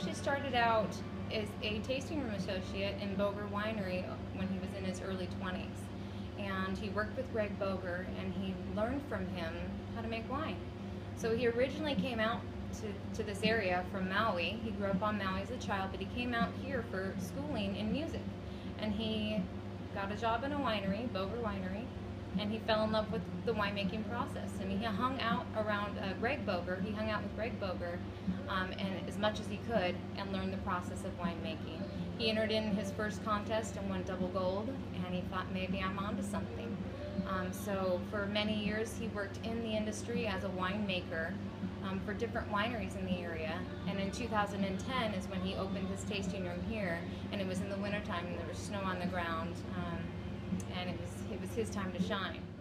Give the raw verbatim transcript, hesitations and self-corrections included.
actually started out as a tasting room associate in Boger Winery when he was in his early twenties. And he worked with Greg Boger, and he learned from him how to make wine. So he originally came out to, to this area from Maui. He grew up on Maui as a child, but he came out here for schooling in music. And he got a job in a winery, Boger Winery, and he fell in love with the winemaking process. I mean, he hung out around uh, Greg Boger. He hung out with Greg Boger um, and as much as he could, and learned the process of winemaking. He entered in his first contest and won double gold, and he thought, maybe I'm onto something. Um, so for many years, he worked in the industry as a winemaker um, for different wineries in the area. And in two thousand ten is when he opened his tasting room here, and it was in the wintertime and there was snow on the ground. Um, and it was, it was his time to shine.